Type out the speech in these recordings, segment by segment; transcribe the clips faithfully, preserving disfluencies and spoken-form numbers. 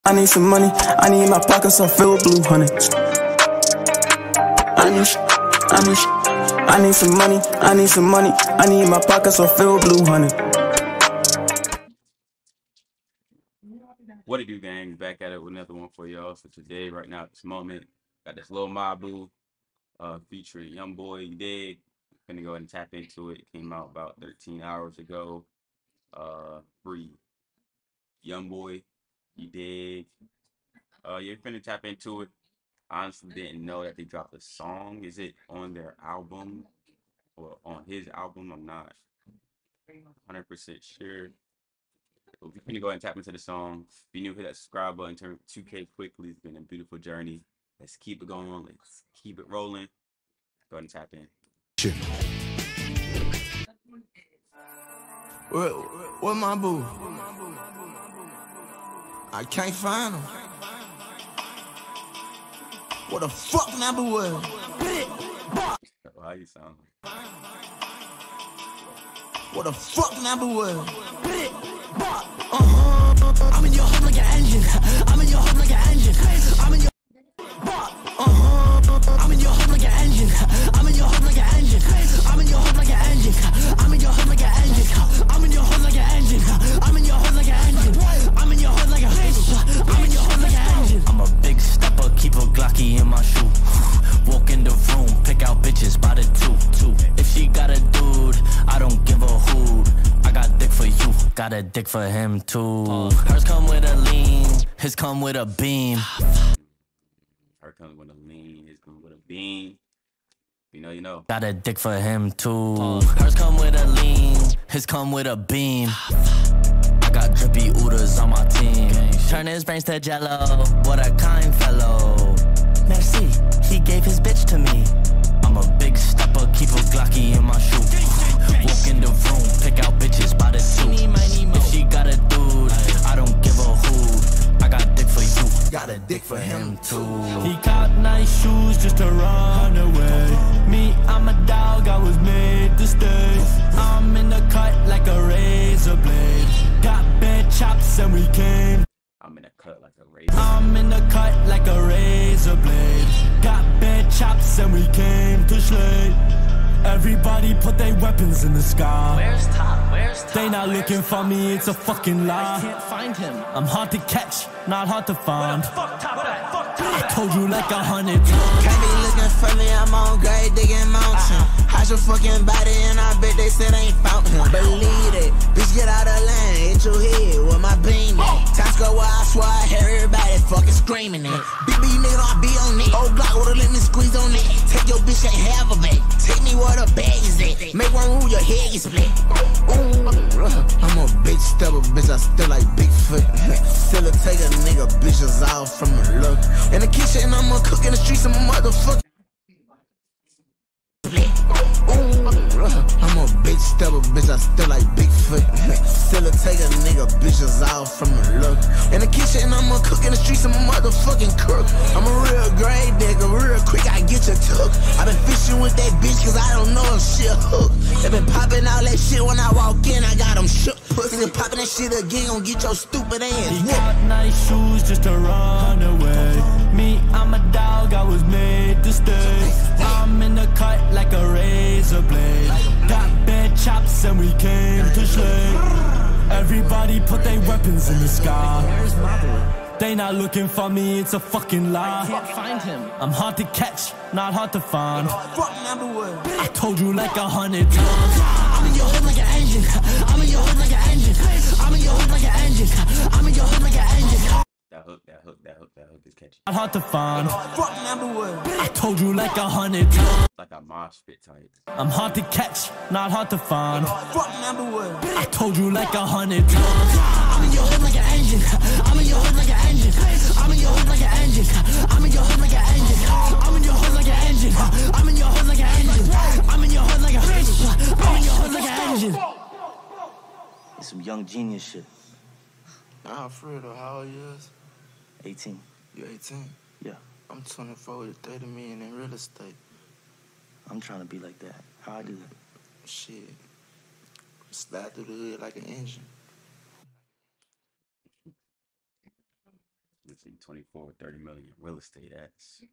I need some money, I need my pockets so filled with blue honey. I need, I need, I need some money, I need some money, I need my pockets so filled with blue honey. What it do, gang? Back at it with another one for y'all. So today, right now, at this moment, got this Lil Mabu uh, featuring YoungBoy. You dig? Gonna go ahead and tap into it. It came out about thirteen hours ago. Uh, free YoungBoy. You dig? Uh, you're finna tap into it. I honestly didn't know that they dropped a song. Is it on their album or on his album? I'm not one hundred percent sure. We're gonna go ahead and tap into the song. If you're new, hit that subscribe button. Turn two K quickly. It's been a beautiful journey. Let's keep it going. Let's keep it rolling. Go ahead and tap in. Where, where my boo? I can't find him. What the fuck my boo was? How you sound? What the fuck my boo was? Uh-huh. I'm in your heart like an engine. I'm in your heart like an engine. I'm in your uh-huh. I'm in your heart like an engine. I'm in your heart like an engine. I'm in your heart like an engine. I'm in your heart like an engine. I'm in your heart like an engine. I'm in your heart like an engine. I'm in your heart like a I'm in your heart like an engine. I'm a big stepper, keep a Glocky in my shoe. Walk in the room, pick out bitches by the two, two. If she got a dude, I don't give a hoot. I got dick for you, got a dick for him too. Hers come with a lean, his come with a beam. Her comes with a lean, his comes with a beam. You know, you know. Got a dick for him too. Hers come with a lean, his come with a beam. I got drippy oodles on my team. Turn his brains to jello, what a kind fellow. Merci, he gave his bitch to me. I'm a big stepper, keep a Glocky in my shoe. Walk in the room, pick out bitches by the two. If she got a dude, I don't give a hoot. I got dick for you, got a dick for him too. He got nice shoes just to run away. Me, I'm a dog, I was made to stay. I'm in the cut like a razor blade. Got bad chops and we came. I'm in a cut like a razor. I'm in the cut like a razor blade. Got bad chops and we came to slay. Everybody put their weapons in the sky. Where's Top? Where's Top? They not Where's looking for Top? me, it's a fucking lie. I can't find him. I'm hard to catch, not hard to find. Fuck Top at? Fuck Top I at? told you like a hundred times. Can't be looking for me, I'm on grade digging mountain. How's your fucking body and I bet they said ain't found him. Believe it, bitch get out of line, hit your head with my beam. Time go where I swear I hear everybody fucking screaming it. B B nigga, I be on it. Old Glock would've let me squeeze on it. Take your bitch, can't have a bag. Take me where the bag is at. Make one rule, your head is split. Ooh, I'm a big stepper, bitch, I still like Bigfoot. Still a take a nigga bitches off from the look. In the kitchen, I'm a cook in the streets, I'm a motherfucker. I'm a big stepper, bitch, I still like Bigfoot. Still a take a nigga bitches off from the look. In the kitchen, I'm a cook in the streets, I'm a motherfucking crook. I'm a real grave digger, real quick, I get you took. I been fishing with that bitch, cause I don't know if she a hook. They been popping all that shit when I walk in, I got them shook. Pussy popping that shit again, gon' get your stupid ass. He got nice shoes just to run away. Me, I'm a dog, I was made to stay. I'm in the cut like a razor blade. Got bad chops and we came to slay. Everybody put their weapons in the sky. Where's Mabu? They not looking for me, it's a fucking lie. I can't find him. I'm hard to catch, not hard to find. Fuck number one. I told you like a hundred times. I'm in your hood like an engine. I'm in your hood like an engine. I'm in your hood like an engine. I'm in your hood like an engine. That hook, that hook, that hook, that hook is catchy. Not hard to find. Fuck number one. I told you like a hundred times. Like a mosh pit type. I'm hard to catch, not hard to find. Fuck number one. I told you like a hundred times. I'm in your hood like an engine. I'm in your hood like an engine. I'm in your hood like an engine. I'm in your hood like an engine. I'm in your hood like an engine. I'm in your hood like an engine. I'm in your hood like a I'm in your hood like an engine. It's some young genius shit. Nah, for real though, how old you is? eighteen. You eighteen? Yeah. I'm twenty-four with thirty million in real estate. I'm trying to be like that. How I do that? Shit. Slide through the hood like an engine. see twenty-four, thirty million real estate. That's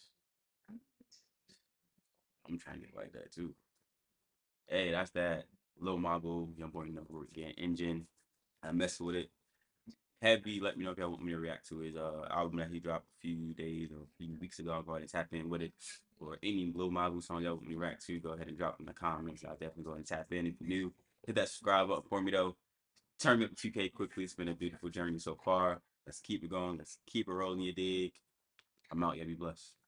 I'm trying to get like that too. Hey, that's that. Lil Mabu, YoungBoy, you know, we're getting Engine. I mess with it. Heavy. Let me know if y'all want me to react to his uh album that he dropped a few days or a few weeks ago. I'll go ahead and tap in with it. Or any Lil Mabu song y'all want me to react to, go ahead and drop in the comments. I'll definitely go ahead and tap in. If you're new, hit that subscribe up for me though. Turn me up to two K quickly. It's been a beautiful journey so far. Let's keep it going. Let's keep it rolling, you dig. I'm out. Y'all be blessed.